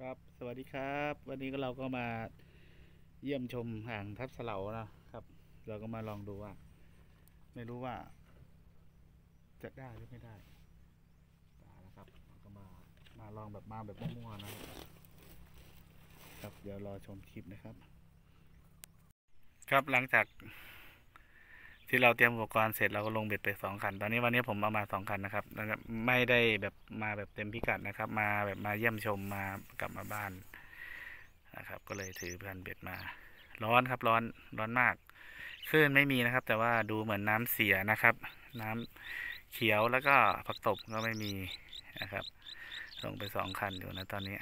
ครับสวัสดีครับวันนี้ก็เราก็มาเยี่ยมชมห่างทับเสลานะครับเราก็มาลองดูว่าไม่รู้ว่าจะได้หรือไม่ได้ได้แล้วครับเราก็มาลองแบบมาแบบมั่วๆนะครับเดี๋ยวรอชมคลิปนะครับครับหลังจากที่เราเตรียมอุปกรณ์เสร็จเราก็ลงเบ็ดไป2 คันตอนนี้วันนี้ผมเอามา2 คันนะครับไม่ได้แบบมาแบบเต็มพิกัดนะครับมาแบบมาเยี่ยมชมมากลับมาบ้านนะครับก็เลยถือพันเบ็ดมาร้อนครับร้อนมากคลื่นไม่มีนะครับแต่ว่าดูเหมือนน้ำเสียนะครับน้ำเขียวแล้วก็ผักตบก็ไม่มีนะครับลงไป2 คันอยู่นะตอนนี้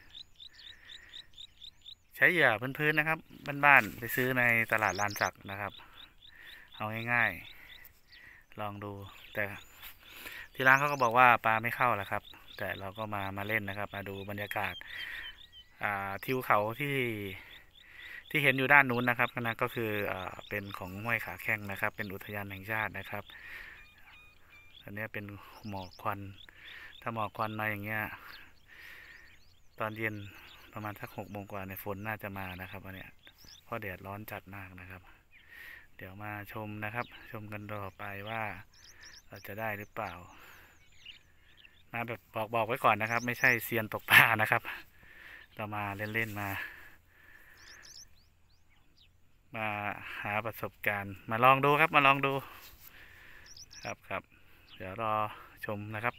ใช้เหยื่อพื้นๆนะครับบ้านๆไปซื้อในตลาดลานสักนะครับเอาง่ายๆลองดูแต่ที่ร้านเขาก็บอกว่าปลาไม่เข้าแหละครับแต่เราก็มาเล่นนะครับมาดูบรรยากาศทิวเขาที่เห็นอยู่ด้านนู้นนะครับนั่นก็คือเป็นของห้วยขาแข้งนะครับเป็นอุทยานแห่งชาตินะครับอันนี้เป็นหมอกควันถ้าหมอกควันมาอย่างเงี้ยตอนเย็นประมาณสัก6 โมงกว่าในฝนน่าจะมานะครับอันเนี้ยเพราะแดดร้อนจัดมากนะครับเดี๋ยวมาชมนะครับชมกันต่อไปว่าเราจะได้หรือเปล่ามาแบบบอกไว้ก่อนนะครับไม่ใช่เซียนตกปลานะครับเรามาเล่นๆมาหาประสบการณ์มาลองดูครับมาลองดูครับเดี๋ยวรอชมนะครับ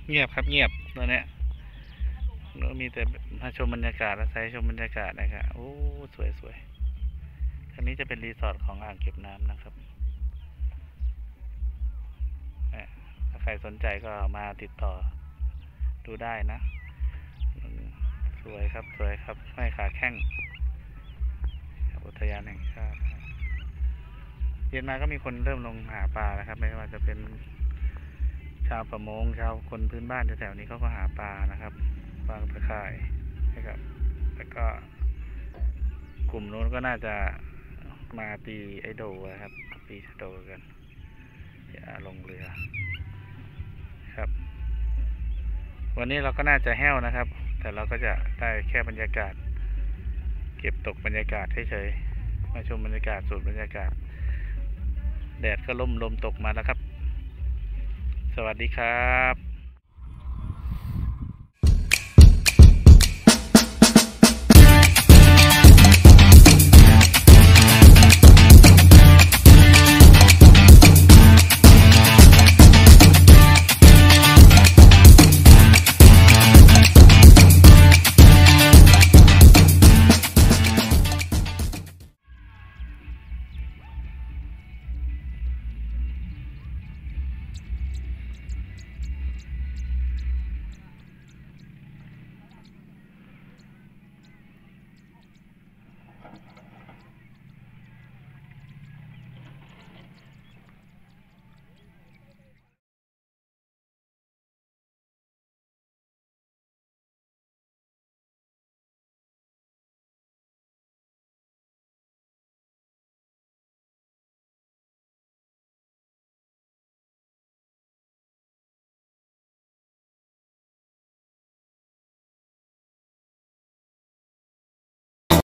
เงียบครับเงียบตัวเนี้ยเรามีแต่มาชมบรรยากาศอาศัยชมบรรยากาศนะครับโอ้สวยสวยอันนี้จะเป็นรีสอร์ทของอ่างเก็บน้ำนะครับถ้าใครสนใจก็มาติดต่อดูได้นะสวยครับสวยครับไม่ขาแข้งอุทยานแห่งชาติเย็นมาก็มีคนเริ่มลงหาปลาแล้วครับไม่ว่าจะเป็นชาวประมงชาวคนพื้นบ้านแถวๆนี้เขาก็หาปลานะครับวางตะข่ายนะครับแล้วก็กลุ่มนู้นก็น่าจะมาตีไอโดนะครับตีชะโดกันอย่าลงเรือครับ วันนี้เราก็น่าจะแห้วนะครับแต่เราก็จะได้แค่บรรยากาศเก็บตกบรรยากาศเฉยๆมาชมบรรยากาศสูดบรรยากาศแดดก็ลมตกมาแล้วครับสวัสดีครับ